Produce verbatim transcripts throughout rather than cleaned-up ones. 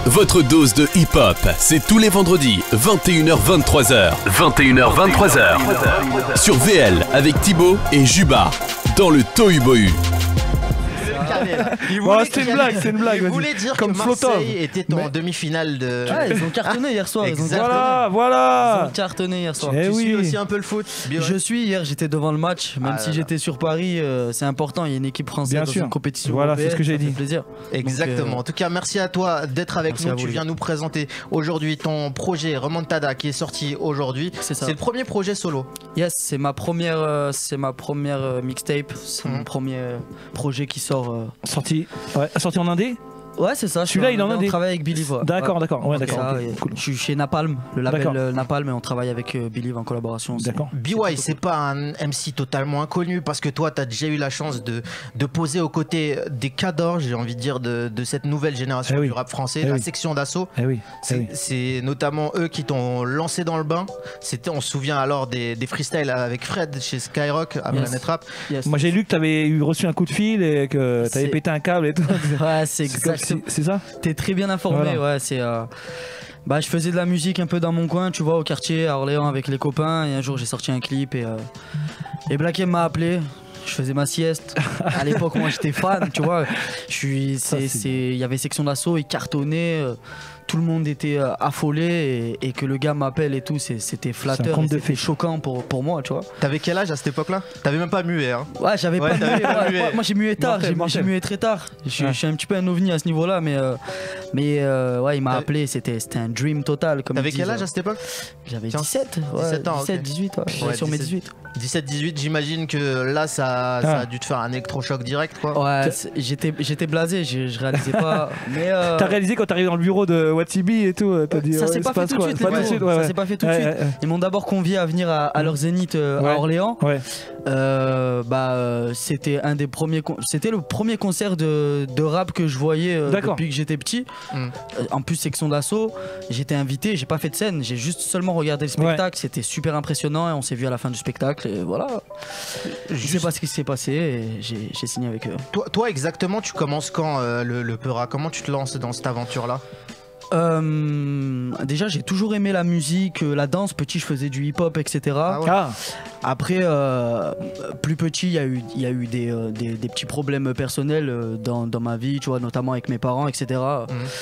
votre dose de hip-hop, c'est tous les vendredis, vingt et une heures vingt-trois heures. vingt et une heures vingt-trois heures. Sur V L avec Thibaut et Juba, dans le Tohu Bohu. Bon, c'est une blague, c'est une blague. Il voulait dire Comme que Flotov. Marseille était en mais... demi-finale de... Ouais, ils ont cartonné hier soir. Ils ont voilà, voilà. Ils ont cartonné hier soir. Eh tu oui. suis aussi un peu le foot. Bien Je suis, hier j'étais devant le match, même ah, si j'étais sur Paris, euh, c'est important, il y a une équipe française Bien dans sûr. une compétition Voilà, européenne, c'est ce que j'ai dit. plaisir. Exactement. Donc, euh... En tout cas, merci à toi d'être avec nous. Tu lui. viens nous présenter aujourd'hui ton projet Remontada qui est sorti aujourd'hui. C'est ça. C'est le premier projet solo. Yes, c'est ma première, euh, c'est ma première euh, mixtape. C'est mmh. mon premier projet qui sort. Euh... Sorti, ouais, sorti en indé. Ouais, c'est ça. Celui-là, il en a des. On travaille avec Believe. Ouais. D'accord, ouais. d'accord. Ouais, d'accord. Okay, cool. Je suis chez Napalm, le label euh, Napalm, et on travaille avec euh, Believe en collaboration. D'accord. B Y, c'est pas un M C totalement inconnu parce que toi, tu as déjà eu la chance de, de poser aux côtés des cadors, j'ai envie de dire, de, de cette nouvelle génération eh oui. du rap français, eh la oui. section d'assaut. Eh oui. C'est eh oui. c'est notamment eux qui t'ont lancé dans le bain. C'était, on se souvient alors des, des freestyles avec Fred chez Skyrock à yes. Planet Rap. Yes. Moi, j'ai lu que tu avais reçu un coup de fil et que tu avais pété un câble et tout. Ouais, c'est exactement. C'est ça. T'es très bien informé, voilà. Ouais, c'est. Euh... Bah, je faisais de la musique un peu dans mon coin, tu vois, au quartier, à Orléans avec les copains. Et un jour, j'ai sorti un clip et, euh... et Black M m'a appelé. Je faisais ma sieste. À l'époque, moi, j'étais fan, tu vois. Je suis. Il y avait section d'assaut, il cartonnait. Euh... Tout le monde était euh, affolé et, et que le gars m'appelle et tout, c'était flatteur, c'était choquant pour, pour moi, tu vois. T'avais quel âge à cette époque-là? T'avais même pas mué, hein? Ouais, j'avais ouais, pas mué. Ouais, mué. Moi, j'ai mué tard, j'ai mué très tard. Je ouais. suis un petit peu un ovni à ce niveau-là, mais, euh, mais euh, ouais, il m'a appelé, c'était un dream total. T'avais quel âge à cette époque? J'avais dix-sept, ouais, dix-sept ans, dix-sept, okay. dix-huit, ouais, ouais, sur mes dix-huit. dix-sept dix-huit, j'imagine que là, ça, ah. ça a dû te faire un électrochoc direct, quoi. Ouais, j'étais blasé, je, je réalisais pas. euh... T'as réalisé quand t'arrives dans le bureau de Watibi et tout? Dit, ça ouais, s'est pas, pas, fait tout de suite, ouais, ouais, ouais, ça s'est pas fait tout de ouais, suite. Ouais, ouais. Ils m'ont d'abord convié à venir à, à leur Zénith euh, ouais. à Orléans. Ouais. Euh, bah, euh, c'était un des premiers, c'était le premier concert de, de rap que je voyais euh, depuis que j'étais petit. Mm. Euh, en plus section d'assaut, j'étais invité, j'ai pas fait de scène, j'ai juste seulement regardé le spectacle. Ouais. C'était super impressionnant et on s'est vu à la fin du spectacle et voilà. Juste... Je sais pas ce qui s'est passé et j'ai signé avec eux. Toi, toi exactement, tu commences quand euh, le, le Peura? Comment tu te lances dans cette aventure là? Euh, déjà j'ai toujours aimé la musique, la danse, petit je faisais du hip hop etc. Ah ouais. ah. Après euh, plus petit il y a eu, y a eu des, euh, des, des petits problèmes personnels dans, dans ma vie, tu vois, notamment avec mes parents etc. Mmh.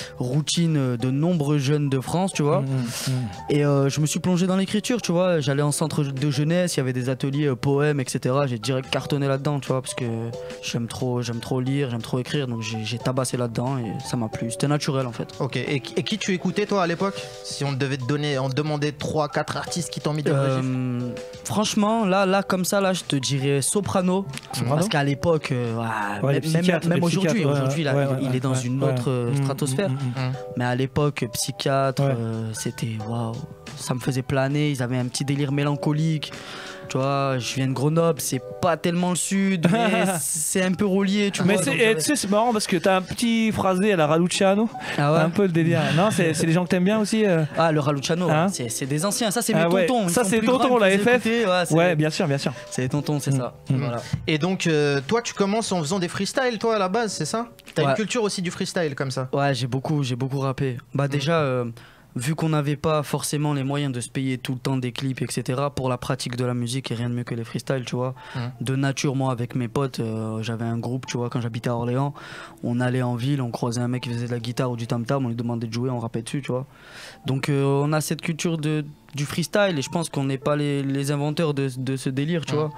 Routine de nombreux jeunes de France, tu vois. Mmh, mmh. Et euh, je me suis plongé dans l'écriture, tu vois, j'allais en centre de jeunesse, il y avait des ateliers euh, poèmes etc. J'ai direct cartonné là-dedans, tu vois, parce que j'aime trop, j'aime trop lire, j'aime trop écrire, donc j'ai tabassé là-dedans et ça m'a plu, c'était naturel en fait. Ok, et Et qui tu écoutais toi à l'époque? Si on devait te donner, on te demandait trois quatre artistes qui t'ont mis des euh, franchement, là, là, comme ça, là, je te dirais Soprano. Soprano parce qu'à l'époque, euh, ouais, même, même, même aujourd'hui, ouais, aujourd'hui, ouais, ouais, il ouais, est dans ouais, une ouais, autre ouais. stratosphère. Mmh, mmh, mmh. Mais à l'époque, Psychiatre, ouais. euh, c'était waouh, ça me faisait planer. Ils avaient un petit délire mélancolique. Tu vois, je viens de Grenoble, c'est pas tellement le sud, mais c'est un peu relié, tu mais vois. Mais tu sais, c'est marrant parce que t'as un petit phrasé à la Raluciano. Ah ouais. Un peu le délire. Non, c'est les gens que t'aimes bien aussi. Euh... Ah, le Raluciano, hein c'est des anciens. Ça, c'est mes ah ouais. tontons. Ça, c'est tonton, la F F. Écoutés, ouais, ouais, bien sûr, bien sûr. C'est les tontons, c'est mmh. ça. Mmh. Voilà. Et donc, euh, toi, tu commences en faisant des freestyles, toi, à la base, c'est ça? T'as ouais. une culture aussi du freestyle comme ça? Ouais, j'ai beaucoup, j'ai beaucoup rappé. Bah, mmh. déjà. Euh, vu qu'on n'avait pas forcément les moyens de se payer tout le temps des clips, et cetera, pour la pratique de la musique, et rien de mieux que les freestyles, tu vois. Mmh. De nature, moi, avec mes potes, euh, j'avais un groupe, tu vois, quand j'habitais à Orléans, on allait en ville, on croisait un mec qui faisait de la guitare ou du tam-tam, on lui demandait de jouer, on rappait dessus, tu vois. Donc, euh, on a cette culture de, du freestyle, et je pense qu'on n'est pas les, les inventeurs de, de ce délire, tu mmh. vois.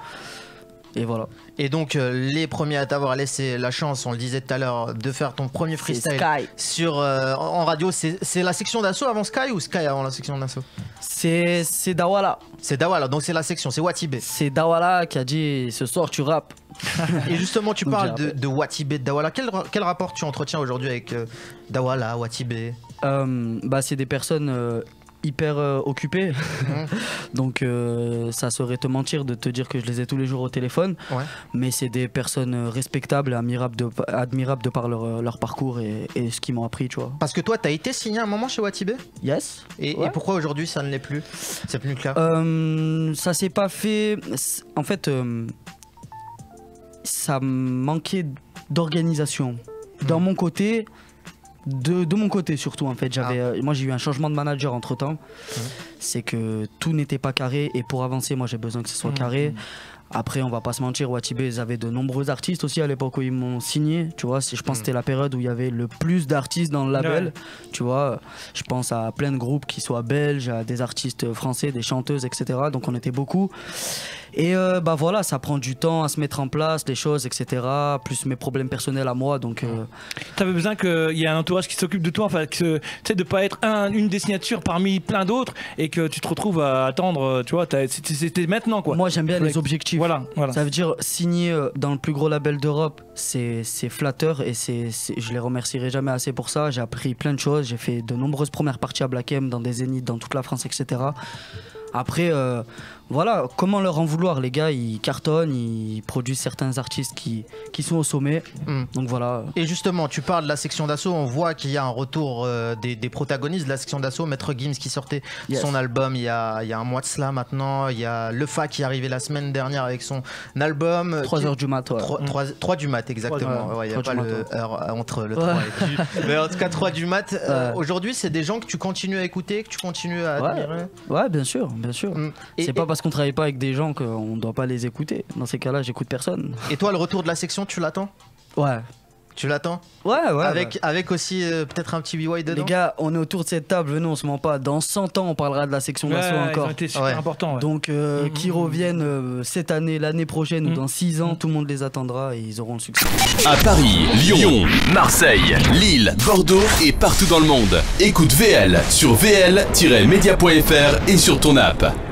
Et voilà. Et donc euh, les premiers à t'avoir laissé la chance, on le disait tout à l'heure, de faire ton premier freestyle sur euh, en radio, c'est la section d'assaut avant Sky ou Sky avant la section d'assaut? C'est Dawala. C'est Dawala, donc c'est la section, c'est Watibé. C'est Dawala qui a dit ce soir tu rappes. Et justement tu parles de, de Watibé, de Dawala. Quel, quel rapport tu entretiens aujourd'hui avec euh, Dawala, Watibé? euh, Bah c'est des personnes euh, hyper euh, occupé, mmh. donc euh, ça serait te mentir de te dire que je les ai tous les jours au téléphone, ouais. mais c'est des personnes respectables, admirables de, admirables de par leur, leur parcours et, et ce qu'ils m'ont appris, tu vois. Parce que toi, t'as été signé à un moment chez Watibé? Yes. Et, ouais. et pourquoi aujourd'hui ça ne l'est plus? C'est plus clair. euh, Ça s'est pas fait. En fait, euh, ça manquait d'organisation. Mmh. Dans mon côté, De, de mon côté surtout en fait, j'avais, ah. euh, moi j'ai eu un changement de manager entre temps, mmh. c'est que tout n'était pas carré et pour avancer moi j'ai besoin que ce soit mmh. carré. Après on va pas se mentir, Watibé ils avaient de nombreux artistes aussi à l'époque où ils m'ont signé, tu vois, je pense que mmh. c'était la période où il y avait le plus d'artistes dans le label, ouais. tu vois, je pense à plein de groupes qui soient belges, à des artistes français, des chanteuses et cetera. Donc on était beaucoup. Et euh, bah voilà, ça prend du temps à se mettre en place, les choses, et cetera. Plus mes problèmes personnels à moi, donc. Euh... T'avais besoin qu'il y ait un entourage qui s'occupe de toi, enfin, que tu sais, de pas être un, une des signatures parmi plein d'autres et que tu te retrouves à attendre, tu vois, c'était maintenant quoi. Moi j'aime bien les objectifs. Voilà, voilà. Ça veut dire signer dans le plus gros label d'Europe, c'est flatteur et c'est, je les remercierai jamais assez pour ça. J'ai appris plein de choses, j'ai fait de nombreuses premières parties à Black M, dans des zéniths, dans toute la France, et cetera. Après, euh, voilà, comment leur en vouloir? Les gars, ils cartonnent, ils produisent certains artistes qui, qui sont au sommet. Mm. Donc voilà. Et justement, tu parles de la section d'assaut, on voit qu'il y a un retour euh, des, des protagonistes de la section d'assaut. Maître Gims qui sortait yes. son album il y, a, il y a un mois de cela maintenant. Il y a Lefa qui est arrivé la semaine dernière avec son album. trois heures du mat, ouais. trois du mat, exactement. Ouais, il n'y a pas le mat, heure entre le ouais. trois et le du. Mais en tout cas, trois du mat. Euh, ouais. Aujourd'hui, c'est des gens que tu continues à écouter, que tu continues à ouais. admirer. Ouais, bien sûr. Bien sûr. Mmh. C'est pas parce qu'on travaille pas avec des gens qu'on doit pas les écouter. Dans ces cas-là, j'écoute personne. Et toi, le retour de la section, tu l'attends? Ouais. Tu l'attends? Ouais, ouais. Avec, ouais. avec aussi euh, peut-être un petit B Y dedans? Les gars, on est autour de cette table, venez, on se ment pas. Dans cent ans, on parlera de la section d'assaut ouais, encore. Ils ont super ouais. important, ouais. Donc, euh, mmh. qu'ils reviennent euh, cette année, l'année prochaine mmh. ou dans six ans, mmh. tout le monde les attendra et ils auront le succès. À Paris, Lyon, Marseille, Lille, Bordeaux et partout dans le monde. Écoute V L sur v l tiret media point f r et sur ton app.